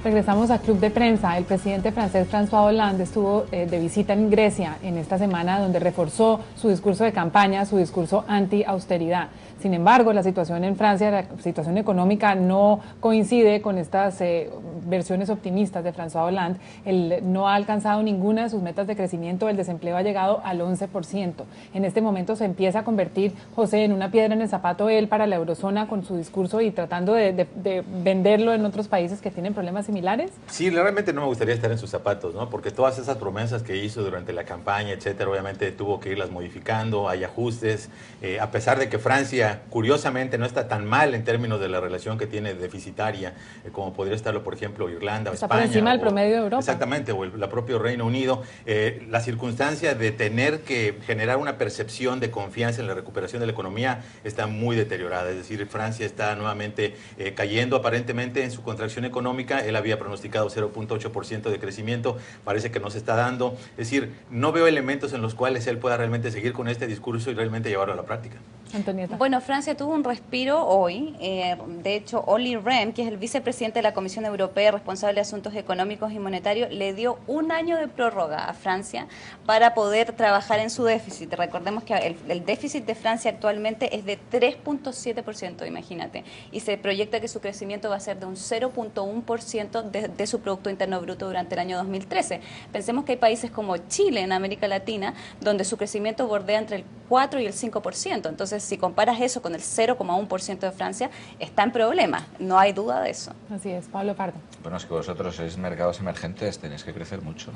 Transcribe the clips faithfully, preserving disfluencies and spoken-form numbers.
Regresamos a Club de Prensa. El presidente francés François Hollande estuvo eh, de visita en Grecia en esta semana, donde reforzó su discurso de campaña, su discurso anti-austeridad. Sin embargo, la situación en Francia, la situación económica no coincide con estas eh, versiones optimistas de François Hollande. Él no ha alcanzado ninguna de sus metas de crecimiento, el desempleo ha llegado al once por ciento. En este momento se empieza a convertir, José, en una piedra en el zapato él para la eurozona con su discurso y tratando de, de, de venderlo en otros países que tienen problemas similares. Sí, realmente no me gustaría estar en sus zapatos, ¿no? Porque todas esas promesas que hizo durante la campaña, etcétera, obviamente tuvo que irlas modificando, hay ajustes, eh, a pesar de que Francia, curiosamente, no está tan mal en términos de la relación que tiene deficitaria, eh, como podría estarlo, por ejemplo, Irlanda o Está España. por encima del o, promedio de Europa. Exactamente, o el la propio Reino Unido. Eh, la circunstancia de tener que generar una percepción de confianza en la recuperación de la economía está muy deteriorada, es decir, Francia está nuevamente eh, cayendo aparentemente en su contracción económica. Él había pronosticado cero punto ocho por ciento de crecimiento, parece que no se está dando, es decir, no veo elementos en los cuales él pueda realmente seguir con este discurso y realmente llevarlo a la práctica. Antonieta. Bueno, Francia tuvo un respiro hoy. Eh, de hecho, Olli Rehn, que es el vicepresidente de la Comisión Europea responsable de Asuntos Económicos y Monetarios, le dio un año de prórroga a Francia para poder trabajar en su déficit. Recordemos que el, el déficit de Francia actualmente es de tres punto siete por ciento, imagínate, y se proyecta que su crecimiento va a ser de un cero punto uno por ciento de, de su Producto Interno Bruto durante el año dos mil trece. Pensemos que hay países como Chile en América Latina, donde su crecimiento bordea entre el cuatro y el cinco por ciento. Entonces, si comparas eso con el cero coma uno por ciento de Francia, está en problema, no hay duda de eso. Así es, Pablo Pardo. Bueno, es que vosotros sois mercados emergentes, tenéis que crecer mucho.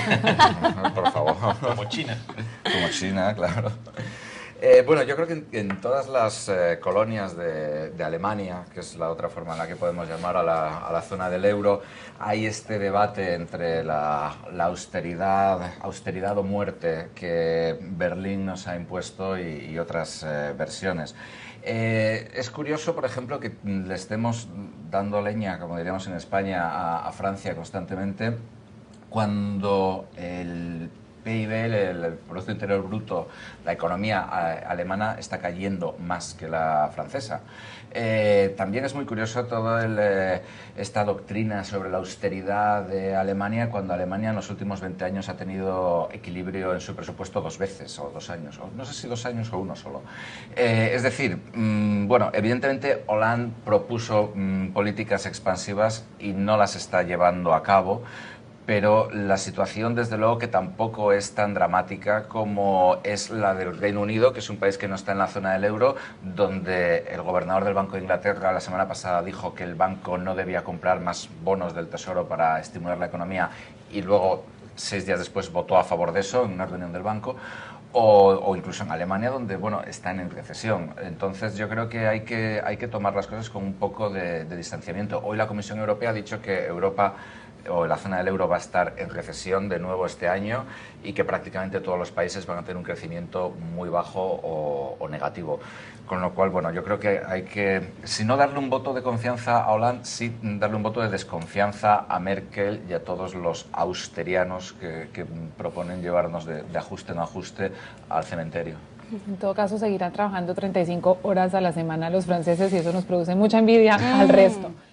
Por favor. Como China. Como China, claro. Eh, bueno, yo creo que en, en todas las eh, colonias de, de Alemania, que es la otra forma en la que podemos llamar a la, a la zona del euro, hay este debate entre la, la austeridad, austeridad o muerte que Berlín nos ha impuesto y, y otras eh, versiones. Eh, es curioso, por ejemplo, que le estemos dando leña, como diríamos en España, a, a Francia constantemente, cuando el P I B, el, el Producto Interior Bruto, la economía eh, alemana está cayendo más que la francesa. Eh, también es muy curioso toda eh, esta doctrina sobre la austeridad de Alemania, cuando Alemania en los últimos veinte años ha tenido equilibrio en su presupuesto dos veces, o dos años, o no sé si dos años o uno solo. Eh, es decir, mmm, bueno, evidentemente Hollande propuso mmm, políticas expansivas y no las está llevando a cabo, pero la situación, desde luego, que tampoco es tan dramática como es la del Reino Unido, que es un país que no está en la zona del euro, donde el gobernador del Banco de Inglaterra la semana pasada dijo que el banco no debía comprar más bonos del Tesoro para estimular la economía y luego, seis días después, votó a favor de eso en una reunión del banco. O, o incluso en Alemania, donde bueno, están en recesión. Entonces yo creo que hay que, hay que tomar las cosas con un poco de, de distanciamiento. Hoy la Comisión Europea ha dicho que Europa o la zona del euro va a estar en recesión de nuevo este año y que prácticamente todos los países van a tener un crecimiento muy bajo o, o negativo. Con lo cual, bueno, yo creo que hay que, si no darle un voto de confianza a Hollande, sí darle un voto de desconfianza a Merkel y a todos los austerianos que, que proponen llevarnos de, de ajuste en ajuste al cementerio. En todo caso, seguirán trabajando treinta y cinco horas a la semana los franceses y eso nos produce mucha envidia mm. al resto.